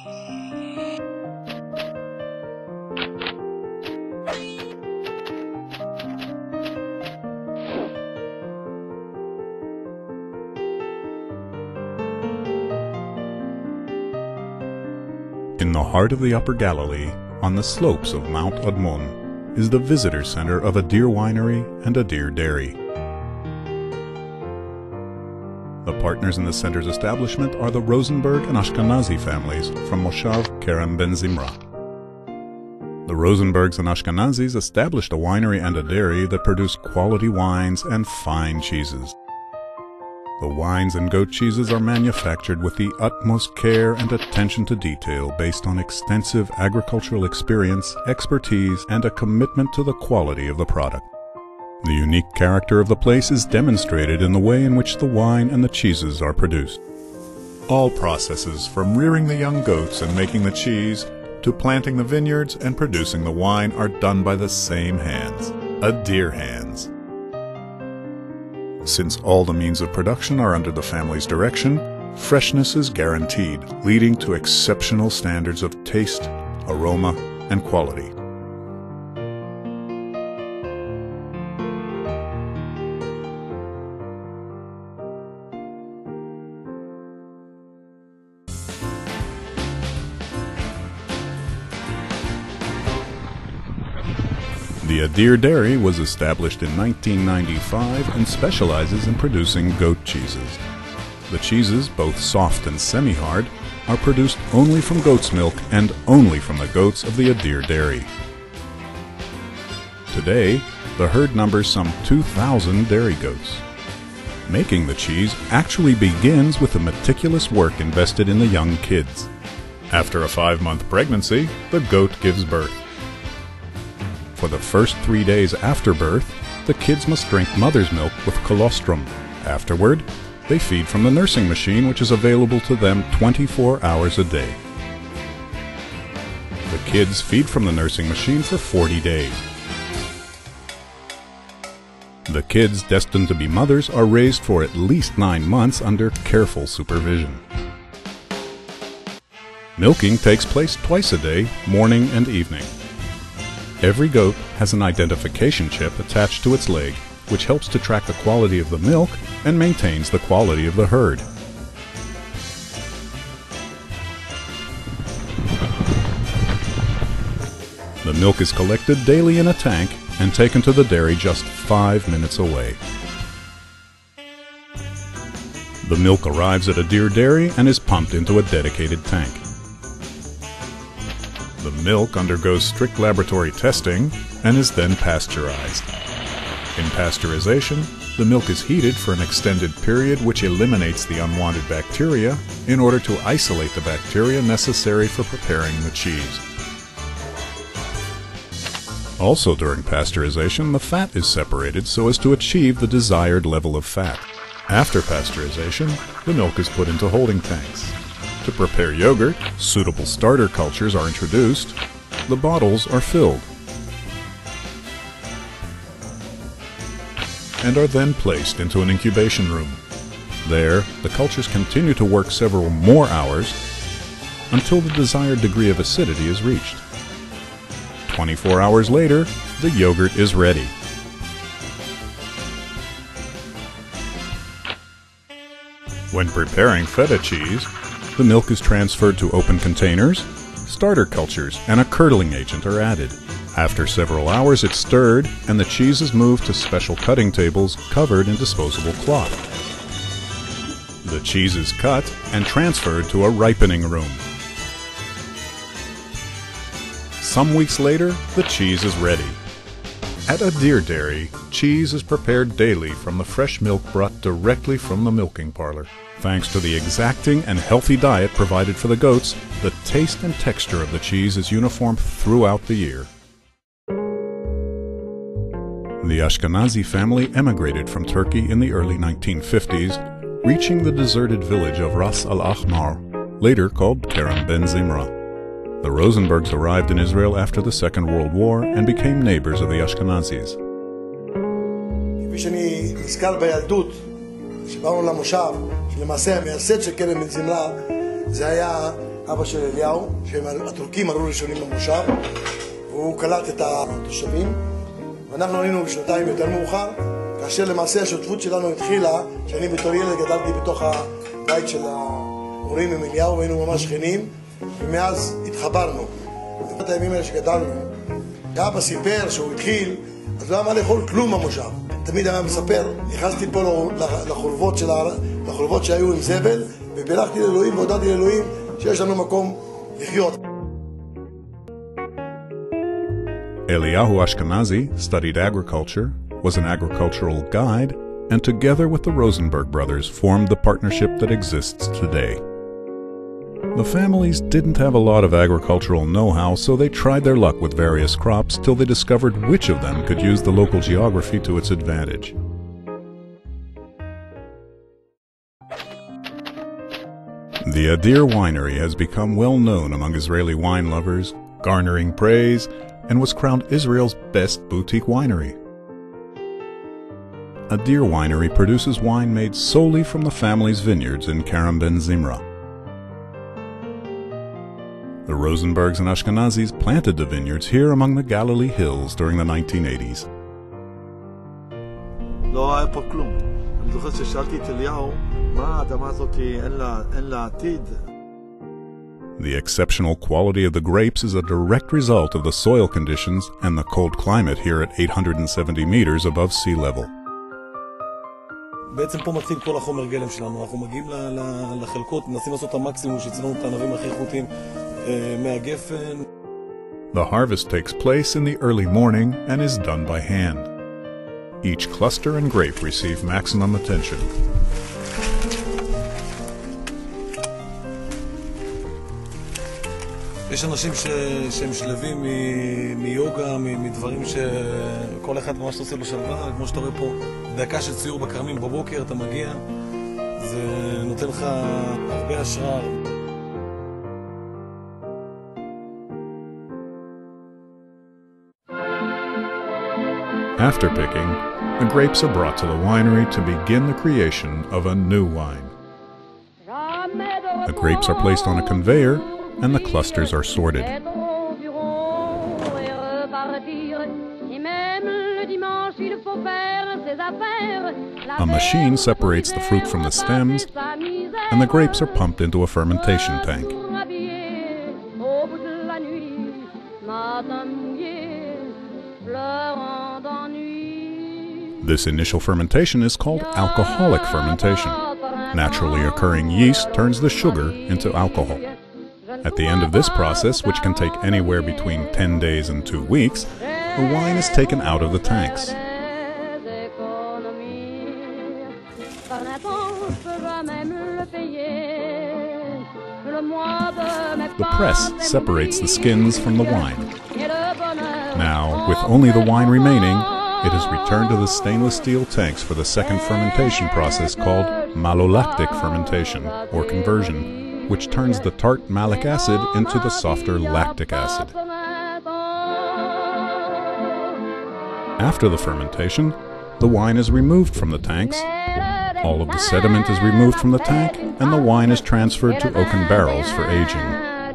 In the heart of the Upper Galilee, on the slopes of Mount Admon, is the visitor center of Adir Winery and Adir Dairy. The partners in the center's establishment are the Rosenberg and Ashkenazi families from Moshav Kerem Ben Zimra. The Rosenbergs and Ashkenazis established a winery and a dairy that produce quality wines and fine cheeses. The wines and goat cheeses are manufactured with the utmost care and attention to detail based on extensive agricultural experience, expertise, and a commitment to the quality of the product. The unique character of the place is demonstrated in the way in which the wine and the cheeses are produced. All processes, from rearing the young goats and making the cheese, to planting the vineyards and producing the wine, are done by the same hands, Adir hands. Since all the means of production are under the family's direction, freshness is guaranteed, leading to exceptional standards of taste, aroma, and quality. The Adir Dairy was established in 1995 and specializes in producing goat cheeses. The cheeses, both soft and semi-hard, are produced only from goat's milk and only from the goats of the Adir Dairy. Today, the herd numbers some 2,000 dairy goats. Making the cheese actually begins with the meticulous work invested in the young kids. After a 5-month pregnancy, the goat gives birth. For the first 3 days after birth, the kids must drink mother's milk with colostrum. Afterward, they feed from the nursing machine, which is available to them 24 hours a day. The kids feed from the nursing machine for 40 days. The kids destined to be mothers are raised for at least 9 months under careful supervision. Milking takes place twice a day, morning and evening. Every goat has an identification chip attached to its leg, which helps to track the quality of the milk and maintains the quality of the herd. The milk is collected daily in a tank and taken to the dairy just 5 minutes away. The milk arrives at Adir Dairy and is pumped into a dedicated tank. The milk undergoes strict laboratory testing and is then pasteurized. In pasteurization, the milk is heated for an extended period, which eliminates the unwanted bacteria in order to isolate the bacteria necessary for preparing the cheese. Also during pasteurization, the fat is separated so as to achieve the desired level of fat. After pasteurization, the milk is put into holding tanks. To prepare yogurt, suitable starter cultures are introduced. The bottles are filled and are then placed into an incubation room. There, the cultures continue to work several more hours until the desired degree of acidity is reached. 24 hours later, the yogurt is ready. When preparing feta cheese, the milk is transferred to open containers, starter cultures, and a curdling agent are added. After several hours it's stirred, and the cheese is moved to special cutting tables covered in disposable cloth. The cheese is cut and transferred to a ripening room. Some weeks later, the cheese is ready. At Adir Dairy, cheese is prepared daily from the fresh milk brought directly from the milking parlor. Thanks to the exacting and healthy diet provided for the goats, the taste and texture of the cheese is uniform throughout the year. The Ashkenazi family emigrated from Turkey in the early 1950s, reaching the deserted village of Ras Al Ahmar, later called Kerem Ben Zimra. The Rosenbergs arrived in Israel after the Second World War and became neighbors of the Ashkenazis. כפי שאני נזכר בילדות, שבאנו למושב, שלמעשה המייסד של כרם בן זמרה, זה היה אבא של אליהו, שהם הטורקים עלו ראשונים במושב, והוא קלט את התושבים, ואנחנו עלינו בשנתיים יותר מאוחר, כאשר למעשה השותפות שלנו התחילה, שאני בתור ילד גדלתי בתוך הבית של ההורים עם אליהו, והיינו ממש שכנים, ומאז התחברנו. את הימים האלה שגדלנו, אבא סיפר שהוא התחיל, אז לא היה מה לאכול כלום במושב. תמיד היה מספר, נכנסתי פה לחורבות שהיו עם זבל, ובירכתי לאלוהים והודעתי לאלוהים שיש לנו מקום לחיות. Eliyahu Ashkenazi studied agriculture, was an agricultural guide, and together with the Rosenberg brothers formed the partnership that exists today. The families didn't have a lot of agricultural know-how, so they tried their luck with various crops till they discovered which of them could use the local geography to its advantage. The Adir Winery has become well known among Israeli wine lovers, garnering praise, and was crowned Israel's best boutique winery. Adir Winery produces wine made solely from the family's vineyards in Kerem ben Zimra. The Rosenbergs and Ashkenazis planted the vineyards here among the Galilee hills during the 1980s. לא היה פה כלום. אני זוכר ששאלתי את אליהו, מה האדמה הזאת אין לה עתיד? The exceptional quality of the grapes is a direct result of the soil conditions and the cold climate here at 870 meters above sea level. בעצם פה מתחיל כל החומר גלם שלנו. אנחנו מגיעים לחלקות, מנסים לעשות את המקסימום שיצאנו את הענבים הכי איכותיים מהגפן. The harvest takes place in the early morning and is done by hand. Each cluster and grape receive maximum attention. יש אנשים שהם שלבים מיוגה, מדברים שכל אחד ממש עושה לו שלווה, כמו שאתה רואה פה, דקה של ציור בכרמים בבוקר, אתה מגיע, זה נותן לך הרבה השראה. After picking, the grapes are brought to the winery to begin the creation of a new wine. The grapes are placed on a conveyor and the clusters are sorted. A machine separates the fruit from the stems, and the grapes are pumped into a fermentation tank. This initial fermentation is called alcoholic fermentation. Naturally occurring yeast turns the sugar into alcohol. At the end of this process, which can take anywhere between 10 days and 2 weeks, the wine is taken out of the tanks. The press separates the skins from the wine. Now, with only the wine remaining, it is returned to the stainless steel tanks for the second fermentation process called malolactic fermentation, or conversion, which turns the tart malic acid into the softer lactic acid. After the fermentation, the wine is removed from the tanks, all of the sediment is removed from the tank, and the wine is transferred to oaken barrels for aging.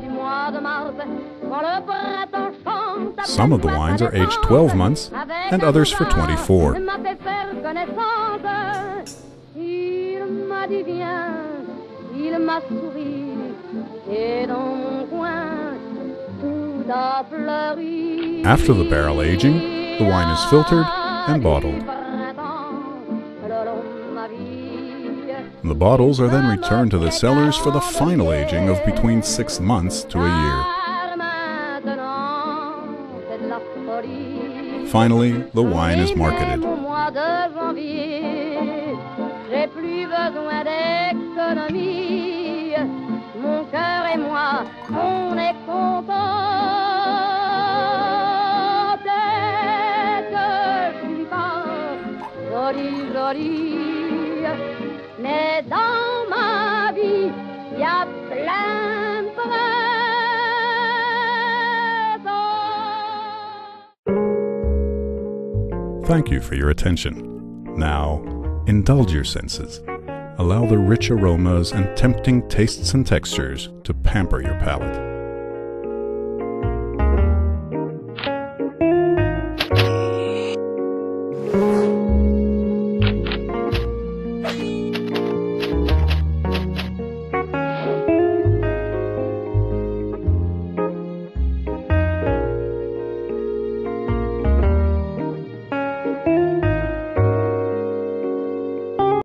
Some of the wines are aged 12 months, and others for 24. After the barrel aging, the wine is filtered and bottled. The bottles are then returned to the cellars for the final aging of between 6 months to a year. Finally, the wine is marketed. Thank you for your attention. Now, indulge your senses. allow the rich aromas and tempting tastes and textures to pamper your palate.